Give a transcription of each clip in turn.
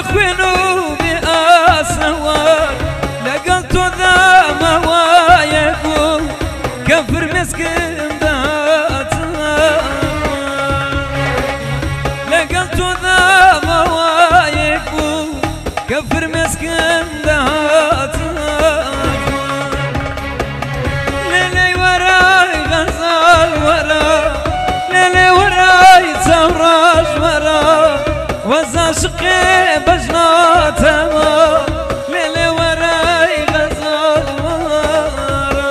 خوێن و بێ ئاسەوار لەگەڵ تۆدا ماوایەک بوو کە فرمێسکم داهاتەوە لەگەڵ تۆدا ماوایەک بوو کە فرمێسکم داهاتەوە لێلەی وەرای غەزاڵ وەرە لێلێ وەرای چاوڕاش وەرە وەزە عاشقێ بەژناتەوە لێلێ وەرای غەزاڵ وەرە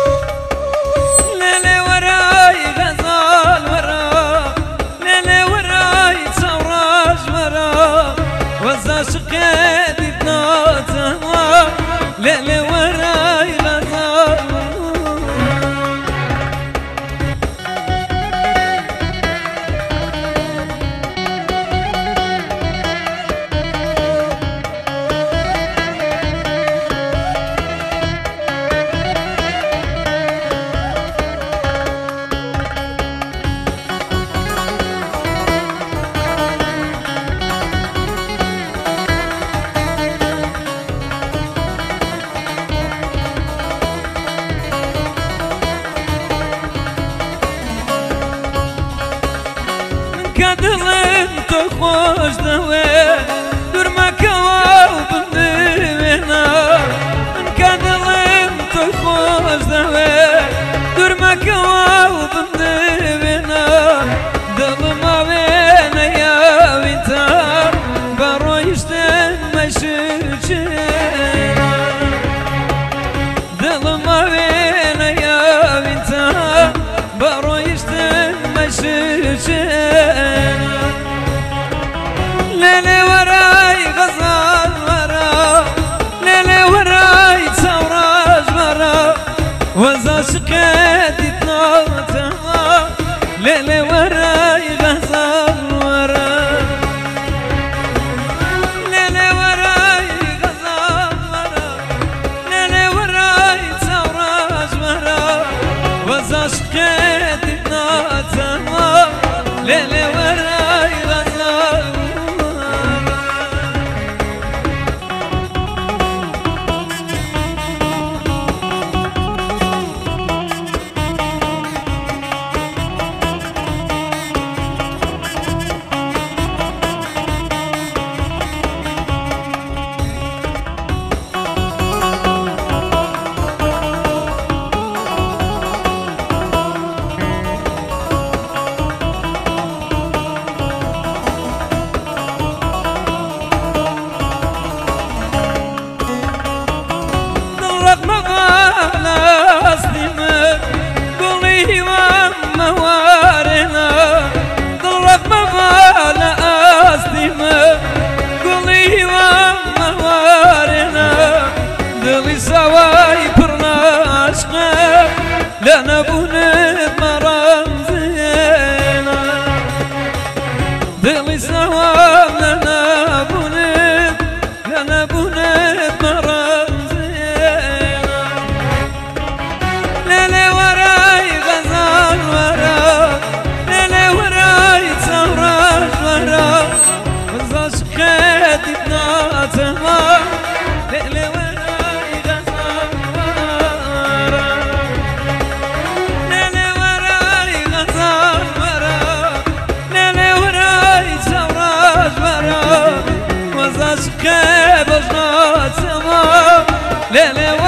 لێلێ وەرای غەزاڵ وەرە لێلێ وەرای چاوڕاش وەرە وەزە عاشقێ دیتناتەوە لێلێ وەرای غەزاڵ دڵم تۆ خۆش دەوێ دوورمەکەوە و بمدوێنە من کە دڵم تۆ خۆش دەوێ دوورمەکەوە و بمدوێنە دڵم ئاوێنە یاویتە بە ڕۆیشتن مەشوچێنە دڵم ئاوێنە یاویتە بە ڕۆیشتن مەشوچێنە لێلێ وەرای غەزاڵ وەرە لێلێ وەرای چاوڕاش وەرە وەزە عاشقێ دیتناتەوە لێلێ وەرای غەزاڵ وەرە لێلێ وەرای غەزاڵ وەرە لێلێ وەرای چاوڕاش وەرە وەزە عاشقێ دیتناتەوە لێلێ وەرای غەزاڵ دڵی ساوای پڕ ناشقە لە نەبوونت مەڕەمزێنە دڵی ساوام لە نەبوونت مەڕەمزێنە لێلێ وەرای غەزاڵ وەرە لێلێ وەرای چاوڕاش وەرە وەزە عاشقێ دیتناتەوە لێلێ عاشقێ بەژناتەوە لێلێ